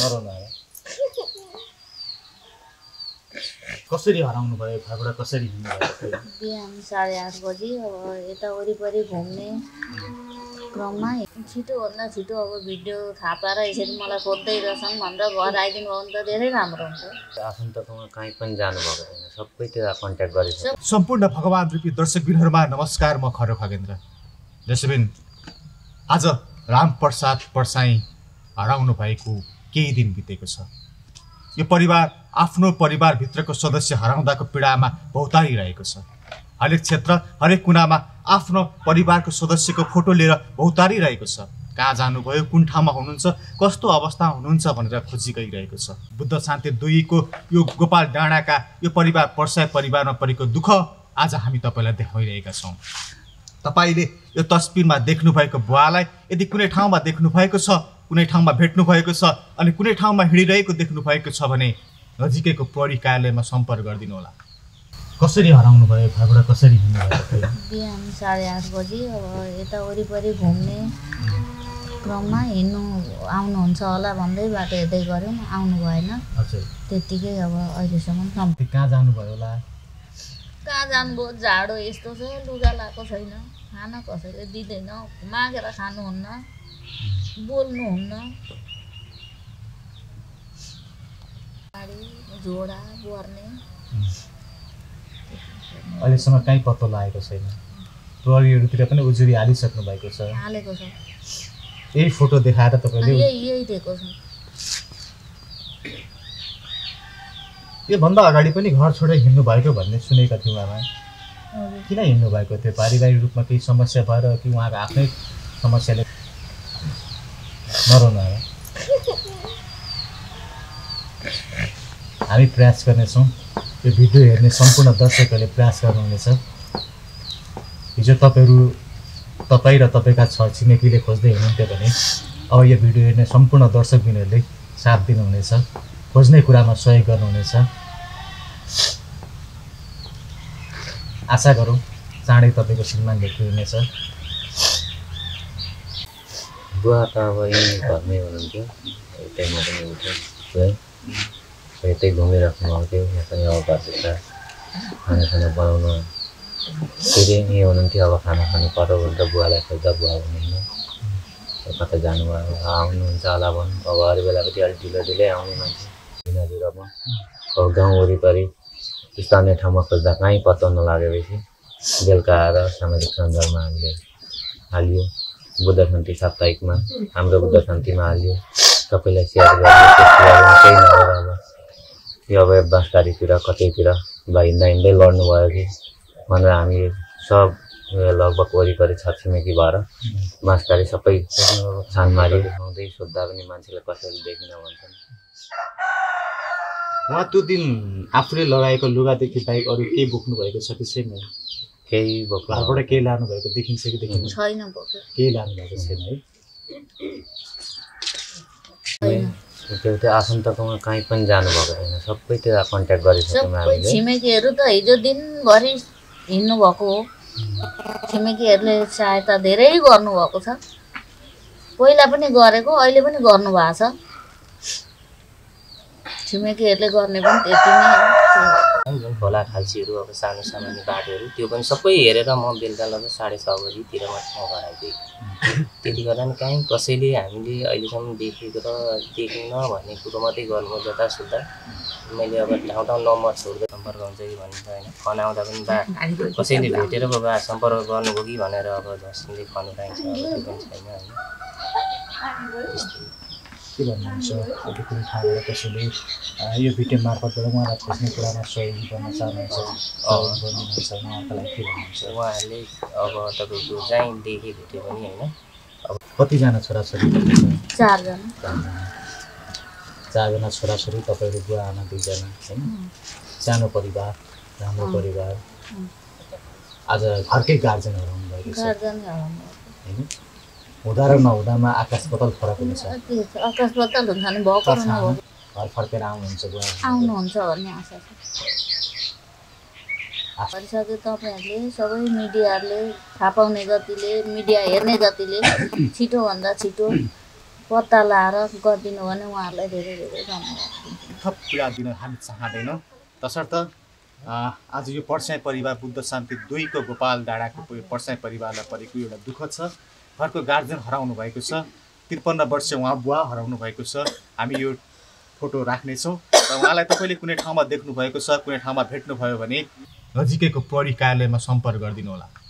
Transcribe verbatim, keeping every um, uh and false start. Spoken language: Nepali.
कसरी हराउनु भयो भागुडा कसरी हिँड्नु भयो बिहान साढे आठ बजी अब यता वरिपरि घुम्ने क्रममा छिटो भन्दा छिटो अब भिडियो थाहा पाएर यसरी मलाई खोज्दै रहेछन् भनेर घर आइदिनु भयो भने त धेरै राम्रो हुन्छ। आफन्तकोमा कहीँ पनि जानुभएको छैन, सबैतिर कन्ट्याक्ट गरेको छ। सम्पूर्ण भगवान रूपी दर्शकबिनहरूमा नमस्कार, म खरो खगेन्द्र। दर्शकबिन, आज रामप्रसाद परसाई हराउनु भएको केही दिन बितेको छ। यो परिवार आफ्नो परिवारभित्रको सदस्य हराउँदाको पीडामा भौतारिरहेको छ। हरेक क्षेत्र हरेक कुनामा आफ्नो परिवारको सदस्यको फोटो लिएर भौतारिरहेको छ। कहाँ जानुभयो, कुन ठाउँमा हुनुहुन्छ, कस्तो अवस्था हुनुहुन्छ भनेर खोजी गरिरहेको छ। बुद्ध शान्ति दुईको यो गोपाल डाँडाका यो परिवार परसाई परिवारमा परेको दुःख आज हामी तपाईँलाई देखाइरहेका छौँ। तपाईँले यो तस्बिरमा देख्नुभएको बुवालाई यदि कुनै ठाउँमा देख्नुभएको छ, कुनै ठाउँमा भेट्नु भएको छ अनि कुनै ठाउँमा हिँडिरहेको देख्नु भएको छ भने नजिकैको प्रहरी कार्यालयमा सम्पर्क गरिदिनु होला। कसरी हराउनु भयो भागुडा कसरी हिँड्नु भयो बिहान साढे आठ बजी अब यता वरिपरि घुम्ने क्रममा हिँड्नु आउनुहुन्छ होला भन्दै बाटो हेर्दै गऱ्यौँ, आउनु भएन। त्यत्तिकै अब अहिलेसम्म कहाँ जानुभयो होला? कहाँ जानुभयो, जाडो यस्तो छ, लुगा लगाएको छैन, खाना कसैले दिँदैन, मागेर खानुहुन्न, बोल्नुहुन्न, झोडा बर्ने। अहिलेसम्म कहीँ पत्तो लागेको छैन। प्रहरीहरूतिर पनि उजुरी हालिसक्नु भएको छ। हालेको छ। यही फोटो देखाएर तपाईँले यही यही दिएको छ। योभन्दा अगाडि पनि घर छोडेर हिँड्नु भएको भन्ने सुनेका थियौँ आमा। किन हिँड्नु भएको थियो? पारिवारिक रूपमा केही समस्या भएर कि उहाँको आफ्नै समस्याले? नरोनु आमा, हामी प्रयास गर्नेछौँ। यो भिडियो हेर्ने सम्पूर्ण दर्शकहरूले प्रयास गर्नुहुनेछ। हिजो तपाईँहरू तपाईँ र तपाईँका छ छिमेकीले खोज्दै हुनुहुन्थ्यो भने अब यो भिडियो हेर्ने सम्पूर्ण दर्शकबिनहरूले साथ दिनुहुनेछ, खोज्ने कुरामा सहयोग गर्नुहुनेछ। आशा गरौँ चाँडै तपाईँको श्रीमान भेटिनुहुनेछ। बुवा त अब यहीँ घरमै हुनुहुन्थ्यो, यतैमा पनि उठ्यो है, यतै घुमिराख्नु भएको थियो। यहाँ पनि अब घरभित्र खानासाना बनाउनु फेरि यहीँ हुनुहुन्थ्यो। अब खाना खानु पर्यो भनेर बुवालाई खोज्दा बुवा हुनुहुन्न, कता जानुभयो, आउनुहुन्छ होला भन्नु। अब अरू बेला पनि अलिक ढिलो ढिलै आउने मान्छे दिनजुरमा। अब गाउँ वरिपरि स्थानीय ठाउँमा खोज्दा कहीँ पत्तो नलागेपछि बेलुका आएर सामाजिक सञ्जालमा हामीले हालियो। बुद्ध शान्ति साप्ताहिकमा हाम्रो बुद्ध शान्तिमा हालियो। सबैलाई सेयर गर्यो। केही नभएर अब यो अवयव बाँसकारीतिर कतैतिर हिँड्दा हिँड्दै लड्नुभयो कि भनेर हामी सब लगभग वरिपरि छरछिमेकी भएर बाँसकारी सबै छानमारी देखाउँदै सोद्धा पनि मान्छेले कसैले देखिन भन्छन्। उहाँ त्यो दिन आफूले लगाएको लुगादेखि बाहेक अरू केही बोक्नु भएको छ कि छैन? केही बोक्नु घरबाट केही लानु भएको देखिन्छ कि देखिन्छ? छैन, बोक्यो। केही लानु भएको छैन है? त्यो त्यो आफन्तकोमा कहीँ पनि जानुभएको छैन, सबैतिर कन्ट्याक्ट गरिसक्यौँ हामीले। छिमेकीहरू त हिजो दिनभरि हिँड्नु भएको हो। छिमेकीहरूले सहायता धेरै गर्नुभएको छ। पहिला पनि गरेको, अहिले पनि गर्नुभएको छ। छिमेकीहरूले गर्ने पनि त्यति नै। खोला खाल्सीहरू अब सानो सामान्य बाटोहरू त्यो पनि सबै हेरेर म बेलुका लगभग साढे छ बजीतिर मात्र म घर आइदिएँ। त्यति गर्दा नि कहीँ कसैले हामीले अहिलेसम्म देखेको र देखेन भन्ने कुरो मात्रै गर्नु जतासुत्ता। मैले अब ठाउँ ठाउँ नम्बर छोड्दै सम्पर्क हुन्छ कि भनिन्छ होइन। खनाउँदा पनि बा कसैले भेटेर बा सम्पर्क गर्नुभयो कि भनेर अब जसले खनु पाइन्छ अब त्यो पनि छैन होइन। के भन्नुहुन्छ? अब कुनै ठाउँबाट कसैले यो भिडियो मार्फतबाट उहाँलाई खोज्ने कुरामा सहयोग गर्न चाहनुहुन्छ, गर्नुहुन्छ, उहाँको लागि के भन्नुहुन्छ? उहाँहरूले अब तपाईँको जहीँ देखे भेट्यो पनि होइन। अब कतिजना छोराछोरी? चारजना। चारजना छोराछोरी, तपाईँहरू बुवा आमा दुईजना होइन। सानो परिवार, राम्रो परिवार। आज घरकै गार्जेन हराउनु भएको छ होइन। हुँदा र नहुँदामा आकाश पाताल फरक हुन्छ। आकाश पाताल हुन्छ नि, भएको र नभएको। घर फर्केर आउनुहुन्छ बुवा? आउनुहुन्छ भन्ने आशा छ। गरिसक्यो तपाईँहरूले सबै मिडियाहरूले थाहा पाउने जतिले, मिडिया हेर्ने जतिले छिटोभन्दा छिटो पत्ता लाएर गरिदिनु भने उहाँहरूलाई धेरै धेरै धन्यवाद दिन्छु। थप पीडा दिन हामी चाहँदैनौँ। तसर्थ आज यो पर्स्याङ परिवार बुद्ध शान्ति दुईको गोपाल डाँडाको पर्स्याङ परिवारलाई परेको एउटा दुःख छ। घरको गार्जेन हराउनु भएको छ, त्रिपन्न वर्ष उहाँ बुवा हराउनु भएको छ। हामी यो फोटो राख्नेछौँ र उहाँलाई तपाईँले कुनै ठाउँमा देख्नुभएको छ, कुनै ठाउँमा भेट्नुभयो भने नजिकैको प्रहरी कार्यालयमा सम्पर्क गरिदिनु होला।